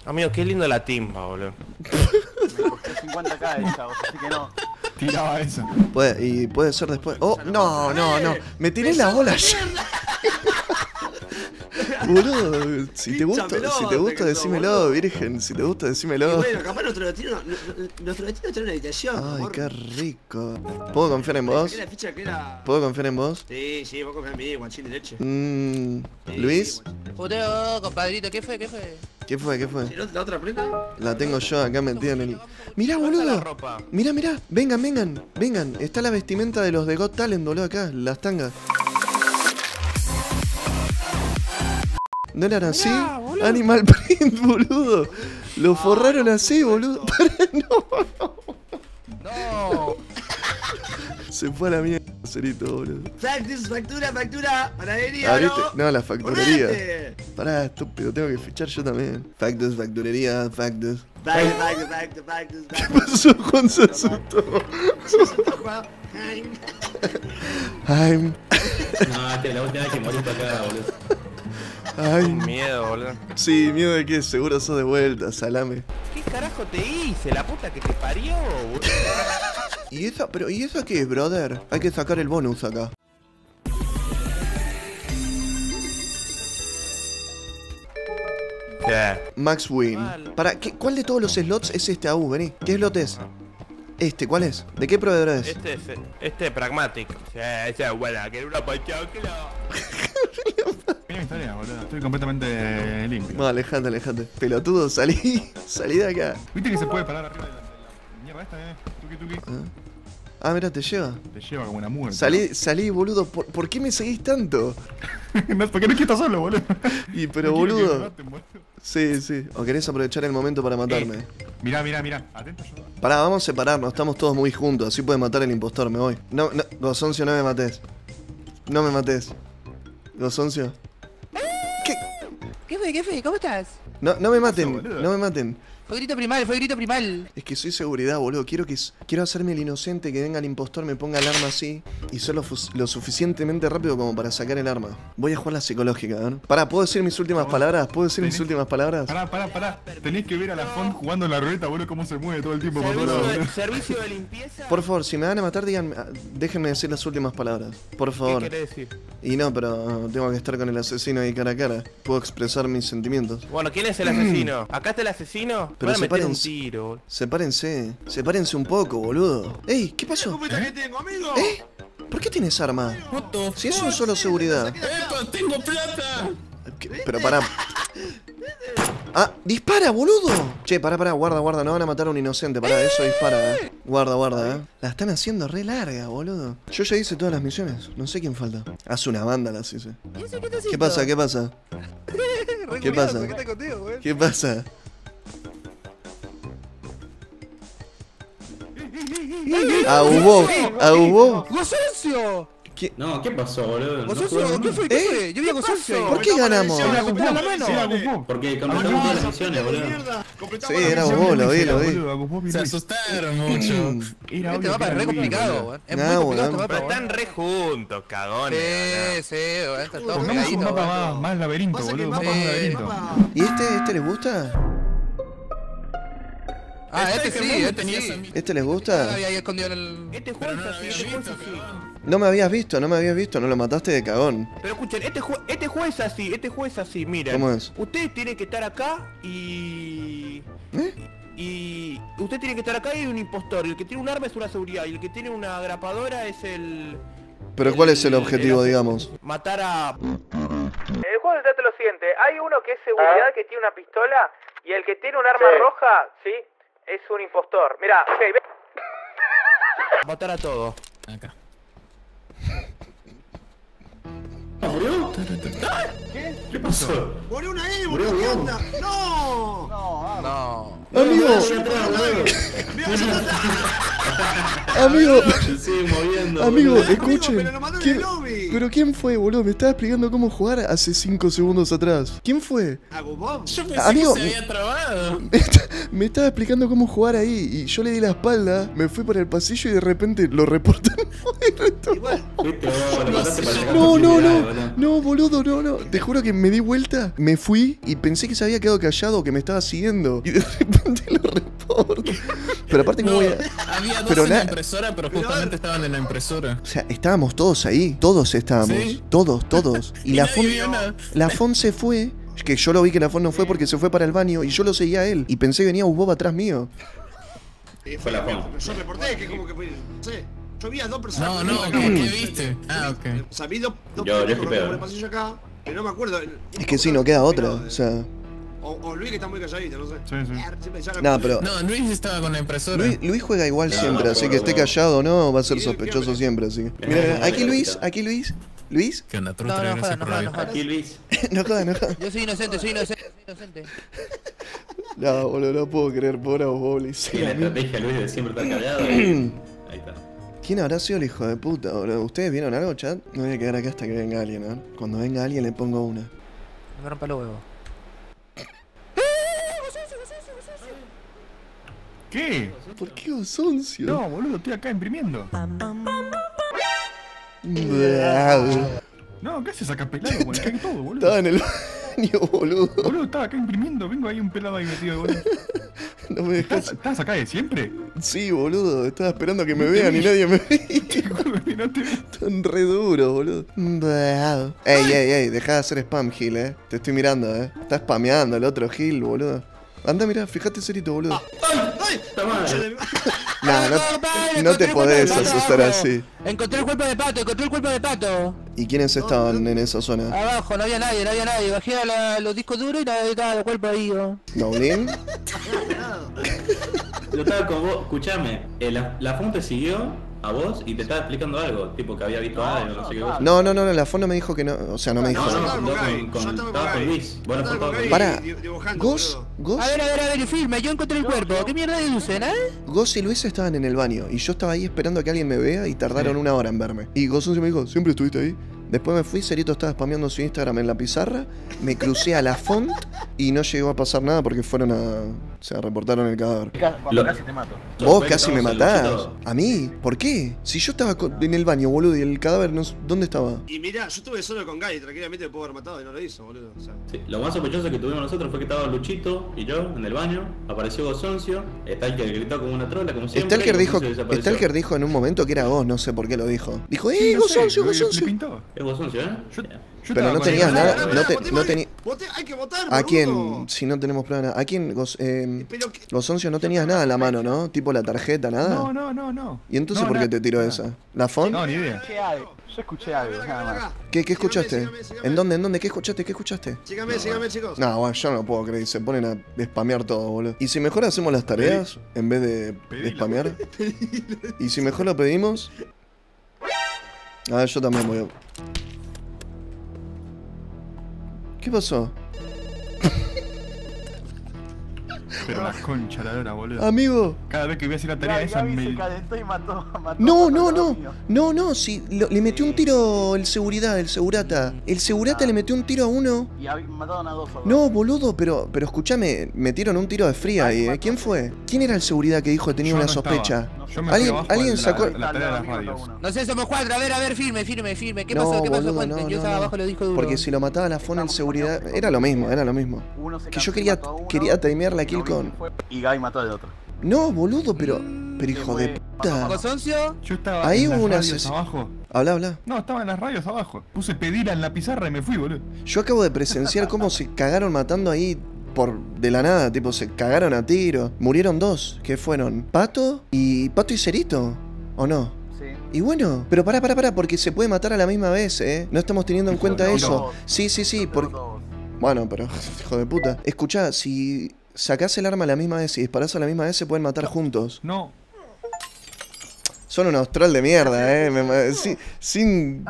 Amigo, qué lindo la timba, boludo. Me costó 50k de chavos, así que no. Tiraba eso. Puede ser después. Oh, no. Me tiré la bola ya. Boludo, si te gusta, decímelo, virgen. Si te gusta, decímelo. Bueno, capaz nuestro destino está en una habitación. Ay, qué rico. ¿Puedo confiar en vos? ¿Puedo confiar en vos? Sí, vos confías en mí, guachín de leche. ¿Luis? Puteo, compadrito, ¿qué fue? ¿Qué fue? ¿La otra prenda? La tengo yo acá metida en el... Mirá, boludo. Mirá. Vengan. Está la vestimenta de los de Got Talent, boludo, acá. Las tangas. ¿No eran así? Boludo. Animal Print, boludo. Lo forraron así, boludo. No. Se fue a la mierda, Cerito, boludo. Factura. Panadería, ¿Abriste? ¿no? No, la facturería. ¡Ponete! Pará, estúpido, tengo que fichar yo también. Facturería. Factus. ¿Qué pasó? Juan se asustó. Ay. No, la última vez que moriste acá, boludo. Ay. Miedo, boludo. Sí, miedo de que seguro sos de vuelta, salame. ¿Qué carajo te hice? La puta que te parió, boludo. ¿Y esa qué es, brother? Hay que sacar el bonus acá. ¿Qué? Max Win. ¿Cuál de todos los slots es este AU? Vení. ¿Qué slot es? ¿Cuál es? ¿De qué proveedor es? Este es Pragmatic. Esa es buena, que era una pachocla. Mira mi historia, boludo. Estoy completamente limpio. No, alejate. Pelotudo, salí de acá. ¿Viste que se puede parar arriba de la mierda esta, Tuki? Ah, mira, te lleva. Te lleva como una muerte. Salí, boludo. ¿Por qué me seguís tanto? No, porque no quiero solo, boludo. Pero no boludo. maten, boludo. Sí. ¿O querés aprovechar el momento para matarme? Mirá. Atento yo. Pará, vamos a separarnos. Estamos todos muy juntos. Así puede matar el impostor. Me voy. No, Gozoncio, no me mates. No me mates. Gozoncio. ¿Qué fue? ¿Cómo estás? No me maten. Fue grito primal. Es que soy seguridad, boludo. Quiero hacerme el inocente, que venga el impostor, me ponga el arma así y ser lo suficientemente rápido como para sacar el arma. Voy a jugar la psicológica, ¿ver? Pará, ¿puedo decir mis últimas palabras? Pará. Tenés que ver a la Font jugando en la ruleta, boludo, cómo se mueve todo el tiempo por todo lado, boludo. Servicio de limpieza. Por favor, si me van a matar, déjenme decir las últimas palabras. Por favor. ¿Qué querés decir? Y no, pero tengo que estar con el asesino ahí cara a cara. Puedo expresar mis sentimientos. Bueno, ¿quién es el asesino? ¿Acá está el asesino? Pero sepárense. Sepárense un poco, boludo. Ey, ¿qué pasó? ¿Qué tengo, amigo? ¿Por qué tienes arma? Si es solo seguridad. ¡Epa, tengo plata! Pero pará. ¡Ah! ¡Dispara, boludo! Che, pará, guarda, no van a matar a un inocente, pará, eso dispara, Guarda, La están haciendo re larga, boludo. Yo ya hice todas las misiones, no sé quién falta. Hace una banda las hice. ¿Qué pasa? ¿Qué pasa? ¡Ahubó! ¡Gozoncio! No, ¿qué pasó, boludo? ¿Gozoncio? ¿Qué fue? Yo vi a Gozoncio. ¿Por qué ganamos? Porque completamos todas las misiones, boludo. Sí, era Ahubó, lo vi. Se asustaron mucho. Este mapa es re complicado, weón. Es muy Nah, complicado weón. este Pero mapa, están re juntos, cagones. Sí, weón. Están todos Pongamos un pegaditos. mapa más laberinto, Pasa que boludo. el Más mapa- laberinto. ¿Y este les gusta? Este sí. ¿Este les Ah, gusta? había ahí escondido en el... Este juego es así, No me habías visto, no lo mataste de cagón. Pero escuchen, este juego es así, miren. ¿Cómo es? Ustedes tienen que estar acá y... Y usted tiene que estar acá y hay un impostor. Y el que tiene un arma es una seguridad. Y el que tiene una grapadora es el... Pero ¿cuál es el objetivo, digamos? Matar a... El juego se trata de lo siguiente. Hay uno que es seguridad que tiene una pistola. Y el que tiene un arma roja, ¿sí? Es un impostor. Mirá, ok, ve... Matar a todos. Acá. ¿Murió? ¿Qué pasó? ¡Murió una ahí, boludo! ¿Qué onda? ¡No! No. ¡Amigo! ¡Mirá, ¡Amigo! Se sigue moviendo. ¡Amigo, boludo. escuchen! pero lo mandó en el lobby. ¿Pero quién fue, boludo? Me estaba explicando cómo jugar hace 5 segundos atrás. ¿Quién fue? ¿Agumon? Yo pensé Amigo, que se había trabado. Me estaba explicando cómo jugar ahí y yo le di la espalda, me fui por el pasillo y de repente lo reportan muerto. Igual. Fuiste vos, lo mataste para sacar No, no, posibilidades, no, boludo. no, boludo, no, no. Te juro que me di vuelta, me fui y pensé que se había quedado callado o que me estaba siguiendo. Y de repente lo reporto. Pero aparte, ¿cómo voy a...? Había dos Pero en la na- impresora, pero justamente estaban en la impresora. O sea, estábamos todos ahí, todos estábamos, ¿Sí? todos. Y la nadie vio nada. Fon se fue, que yo lo vi que la Fon no fue porque se fue para el baño y yo lo seguía a él y pensé que venía Bob atrás mío. Fue la Fon. Yo reporté que como que fue, no sé. Yo vi a 2 personas. No, ¿qué viste? Ah, ok. O sea, vi dos Yo personas esquipeo. corriendo por el pasillo acá, pero no me acuerdo. Es que sí, no queda otra, o sea... O Luis que está muy calladito, no sé. Sí, sí. Siempre ya la- Nada, pero... No, Luis estaba con la impresora. Luis juega igual No, siempre, no así que juego, esté no. callado o no, va a ser Sí, sospechoso ¿qué siempre, así que... Mira, aquí Luis, aquí Luis. ¿Luis? ¿Qué onda, No, Trutre? no, Gracias jodas, por no la jodas, no jodas. Aquí Luis. No jodas, no jodas. Yo soy inocente, soy inocente. No, boludo, no puedo creer, pobre Bobli. Y la estrategia Luis de siempre estar callado. Ahí está. ¿Quién habrá sido el hijo de puta, boludo? ¿Ustedes vieron algo, chat? No voy a quedar acá hasta que venga alguien, ¿no? Cuando venga alguien le pongo una. Me rompa los huevos. ¿Qué? ¿Por qué Osoncio? No, boludo, estoy acá imprimiendo. No, ¿qué haces acá pelado? Bueno, cae todo, boludo. Estaba en el baño, boludo. Boludo, estaba acá imprimiendo, vengo ahí un pelado ahí metido, boludo. No me dejas. ¿Estás acá de siempre? Sí, boludo, estaba esperando que me vean y nadie me veía. No te vi. Están re duros, boludo. Ey, deja de hacer spam, Gil, Te estoy mirando, Está spameando el otro Gil, boludo. Anda, mirá, fíjate cerito, boludo. ¡Ay! Está mal. Nah, no te podés asustar así. Encontré el cuerpo de pato, encontré el cuerpo de pato. ¿Y quiénes estaban en esa zona? Abajo, no había nadie. Bajé a los discos duros y estaba el cuerpo ahí. ¿Naulín? Yo estaba con vos, escuchame, la Fon te siguió a vos y te estaba explicando algo, tipo que había visto algo, no sé qué cosa. No, la Fon no me dijo que no. O sea, no me dijo. No, estaba no, con Gaby, estaba con Luis. Vos no Yo estaba estabas con con Gaby Pará. dibujando, Gos, boludo. A ver, firme, yo encontré el cuerpo. ¿Qué mierda deducen, Gos y Luis estaban en el baño y yo estaba ahí esperando a que alguien me vea y tardaron una hora en verme. Y Gosoncio me dijo, ¿siempre estuviste ahí? Después me fui, Cerito estaba spameando su Instagram en la pizarra, me crucé a la Font y no llegó a pasar nada porque fueron a... O sea, reportaron el cadáver. Casi te mato. Vos casi me matás. ¿A mí? ¿Por qué? Si yo estaba en el baño, boludo, y el cadáver no... ¿Dónde estaba? Y mirá, yo estuve solo con Gaby, tranquilamente me puedo haber matado y no lo hizo, boludo. O sea, Sí, lo más sospechoso que tuvimos nosotros fue que estaba Luchito y yo en el baño, apareció Gosoncio, Stalker gritó como una trola, como siempre. Stalker dijo en un momento que era vos, no sé por qué lo dijo. Dijo, Sí, no sé, Gosoncio, le Gosoncio. pintó. Es Gosoncio, ¿eh? Yo Pero estaba no con tenías el- nada, voté, no tenía... hay que votar, ¿A boludo. quién? Si no tenemos prueba nada. ¿A quién? Pero que... Gosoncio no tenías nada en la mano, ¿no? Tipo la tarjeta, nada. No. ¿Y entonces No, por qué nada. te tiró esa? ¿La Font? No, ni idea. Escuché algo. Yo escuché algo, nada más. ¿Qué escuchaste? Sígame. ¿En dónde? ¿Qué escuchaste? Sígame, chicos. No, bueno, yo no puedo creer. Se ponen a spamear todo, boludo. ¿Y si mejor hacemos las tareas en vez de Pedilo. spamear? ¿Y si mejor lo pedimos? A ver, yo también voy a... ¿Qué pasó? Pero la concha la lora, boludo. Amigo. Cada vez que voy a hacer la tarea esa Gaby se me... calentó y mató. No, sí, le metió un tiro el seguridad, el segurata. El segurata le metió un tiro a uno. Y mataron a dos. No, boludo, pero escúchame, metieron un tiro de fría ahí, ¿eh? ¿Quién fue? ¿Quién era el seguridad que dijo que tenía Yo una no sospecha? estaba. Yo me fui abajo ¿Alguien a sacó...? la tarea de las radios. No sé, somos cuatro. A ver, firme. ¿Qué No, pasó? ¿Qué pasó? boludo, Cuenten. no, Yo estaba no. abajo, lo dijo duro. Porque si lo mataba la Fon el seguridad... Era lo mismo. Que yo quería timear la kill con... Y Gaby mató al otro. No, boludo, pero hijo de puta. ¿Gosoncio? Yo estaba Ahí en las hubo una radios sesión. abajo. Habla. No, estaba en las radios abajo. Puse pedir en la pizarra y me fui, boludo. Yo acabo de presenciar cómo se cagaron matando ahí de la nada, tipo, se cagaron a tiro. Murieron dos, que fueron Pato y Cerito, ¿o no? Sí. Y bueno, pero pará, porque se puede matar a la misma vez, ¿eh? No estamos teniendo en cuenta no. eso. Sí, porque... Bueno, pero, hijo de puta. Escuchá, si sacás el arma a la misma vez y disparás a la misma vez, se pueden matar juntos. No. Son unos trolls de mierda, sin...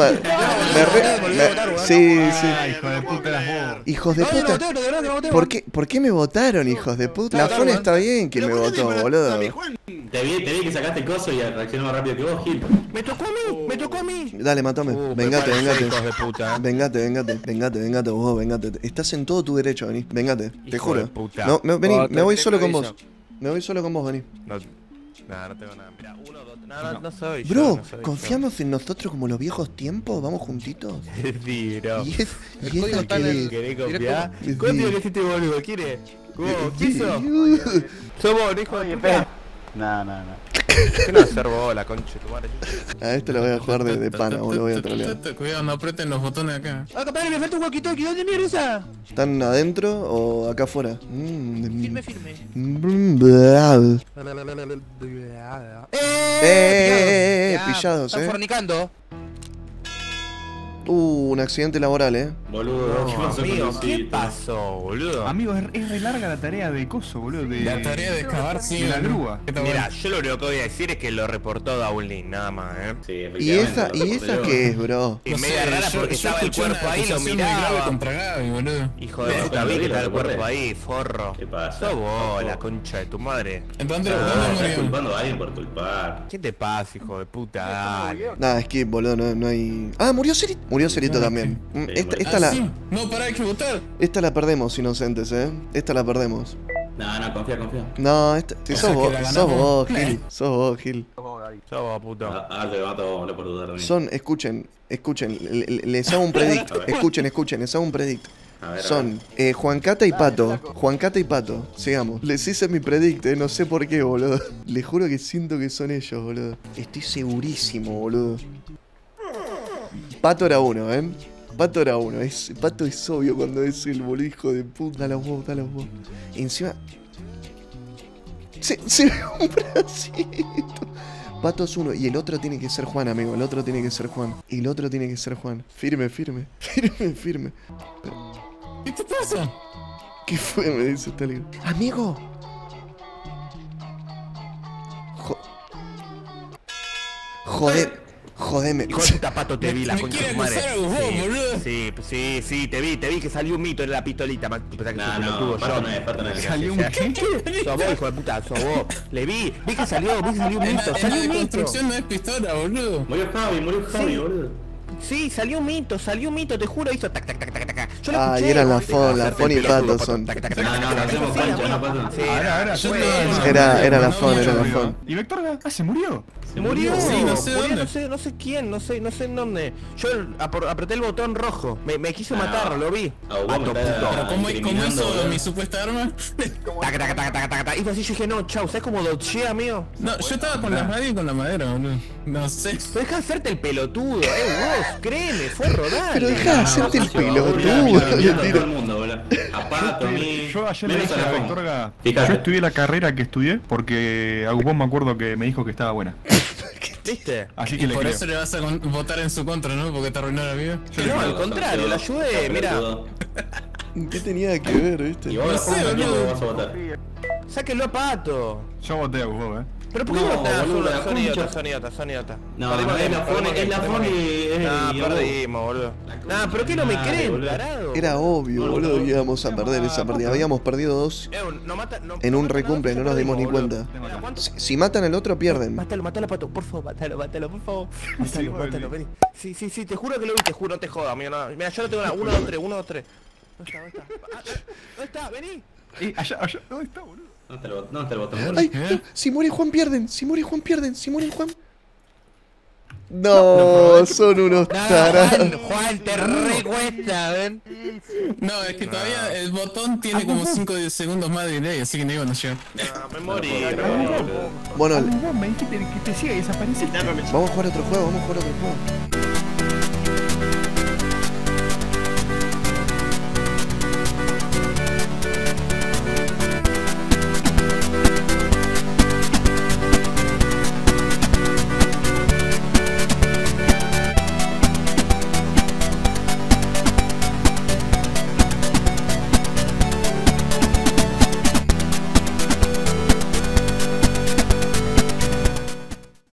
Sí. Hijo de puta las vos. Hijos de puta. ¿Por qué me votaron, hijos de puta? La Fon está bien que me votó, boludo. Te vi que sacaste el coso y reaccionó más rápido que vos, Gil. Me tocó a mí. Dale, matame. Vengate. Hijos de puta. Vengate, vos, vengate. Estás en todo tu derecho, vení. Vengate, te Hijo juro. de puta. No, vení, me voy te solo con aviso. vos. Me voy solo con vos, vení. No tengo nada. Mira, 1, 2, no soy Bro, yo. No soy ¿confiamos en nosotros como los viejos tiempos? ¿Vamos juntitos? yo. Sí, bro. Y esta que... ¿Querés confiar? Sí. ¿Cuánto que este boludo? ¿Quién es? ¿Quién sos? Sos vos, hijo de puta. No. ¿Qué no hacer vos, la concha de tu madre? A esto lo voy a jugar de pana, boludo, voy a trolear. Cuidado, no aprieten los botones acá. Ah, compadre, me falta un walkie-talkie. ¿Dónde mierda esa? ¿Están adentro o acá afuera? Firme. Pillados, Están fornicando. Un accidente laboral, Boludo, ¿qué pasó con Amigo, Lucito? ¿qué pasó, boludo? Amigo, es re larga la tarea de coso, boludo. La tarea de excavar, sí. De la grúa. Mira, yo lo único que voy a decir es que lo reportó Daulin, nada más, Sí, ¿Y esa qué es, bro? Y media rara porque estaba el cuerpo ahí, lo miraba. contra Gaby, boludo. Hijo de puta, vi que estaba el cuerpo ahí, forro. ¿Qué pasa? Sos vos, la concha de tu madre. Entonces, Estás ¿dónde murió? culpando a alguien por culpar. ¿Qué te pasa, hijo de puta? Dale. Nada, skip, boludo, no hay... Ah, murió Cerito. Murió Cerito también. Esta Ah, sí. No, pará, hay que votar. la perdemos, inocentes, Esta la perdemos. No, confía. No, esta... Si O sos sea, que vos, la sos ganamos. vos, Gil. Sos vos, Gil. Sos vos, puto. Te mato, boludo, por dudar de mí. Son, escuchen, les hago un predict. Escuchen, les hago un predict. A ver, Son Juancata y Pato. Sigamos. Les hice mi predict, no sé por qué, boludo. Les juro que siento que son ellos, boludo. Estoy segurísimo, boludo. Pato era uno, Pato era uno. Pato es obvio cuando es el boludo, hijo de puta. Dale vos. Encima... Se ve un bracito. Pato es uno y el otro tiene que ser Juan, amigo. El otro tiene que ser Juan. Firme. ¿Qué te pasa? ¿Qué fue? Me dice Stalin. Amigo. Jodeme. Hijo de puta, Pato, te vi la Me concha de quiere tu madre. acusar a vos, boludo. Sí, te vi que salió un mito en la pistolita. Pensá que soy pelotudo, Pato yo. no es. Salió un qué. Sos vos, hijo de puta, sos vos. Le vi que salió un mito, En salió la un mito. construcción no es pistola, boludo. Murió Javi, boludo. Sí, salió un mito, te juro, hizo tac. Yo lo escuché. Y eran la Fon y Pato son. No, hacemos cancha, no pasa. Sí, Ahora, Yo Era la Fon. ¿Y Vector? Ah, se murió. Murió, Sí, no sé murió, dónde. no sé quién, no sé en dónde. Yo apreté el botón rojo, me quiso matar, lo vi. Pero ¿cómo hizo mi supuesta arma? Tac. Hizo así, yo dije, no, chau, ¿sabes cómo dodgea, amigo? No, yo estaba con la radio y con la madera, boludo. No sé. Pero deja de hacerte el pelotudo, vos, créeme, forro, dale. Pero deja de hacerte el pelotudo. Todo el mundo, boludo. A Pato, a mí. Yo ayer le menos dije a a la Vectorga, Fíjate. yo estudié la carrera que estudié porque Agupón me acuerdo que me dijo que estaba buena. ¿Viste? Así que le Por creo. eso le vas a votar en su contra, ¿no? Porque te arruinó la vida. No, al contrario, la ayudé, mira. ¿Qué tenía que ver, Y viste? vos No sé, ¿a quién boludo. vas a votar? Sáquenlo a Pato. Yo voté a Agupón, Pero ¿por qué No, no estás boludo, la son concha. idiotas? No, es la Fon y No, perdimos, boludo. No, pero ¿qué no me creen, boludo. tarado? Era obvio, boludo, que íbamos a perder esa partida. Habíamos perdido 2 en un recumple, no nos dimos ni cuenta. Si matan al otro, pierden. Mátalo, Pato, por favor, mátalo, por favor. Mátalo, vení. Sí, te juro que lo vi, te juro, no te jodas, amigo. No. Mira, yo no tengo nada. 1, 2, 3, 1, 2, 3. ¿Dónde está? Vení. allá, ¿dónde está, boludo? ¿Dónde está el botón? Ay, no, si muere Juan pierden. Si muere Juan. No, son unos tarados. Juan, te recuesta, ven. No, es que todavía el botón tiene como 5 segundos más de delay, así que no iban a llegar. Me morí. Bueno, Agupón, me dijiste que te siga y desapareciste. vamos a jugar otro juego.